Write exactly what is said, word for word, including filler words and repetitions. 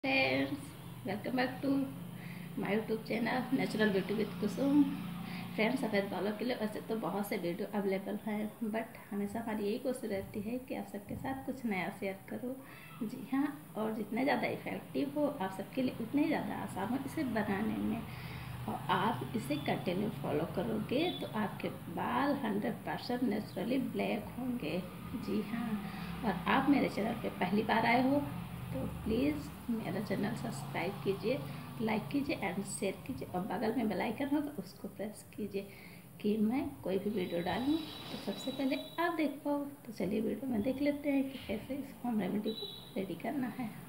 Friends, welcome back to my YouTube channel natural beauty with Kusum. Friends, सफ़ेद बालों के लिए वैसे तो बहुत से वीडियो अवेलेबल हैं, बट हमेशा हमारी यही कोशिश रहती है कि आप सबके साथ कुछ नया शेयर करो। जी हाँ, और जितने ज़्यादा इफ़ेक्टिव हो आप सबके लिए उतने ही ज़्यादा आसान हो इसे बनाने में, और आप इसे कंटिन्यू फॉलो करोगे तो आपके बाल हंड्रेड परसेंट नेचुरली ब्लैक होंगे। जी हाँ, और आप मेरे चैनल पे पहली बार आए हो तो प्लीज़ मेरा चैनल सब्सक्राइब कीजिए, लाइक कीजिए एंड शेयर कीजिए, और बगल में बेल आइकन होगा उसको प्रेस कीजिए कि मैं कोई भी वीडियो डालूँ तो सबसे पहले आप देख पाओ। तो चलिए वीडियो में देख लेते हैं कि कैसे इस होम रेमेडी को रेडी करना है।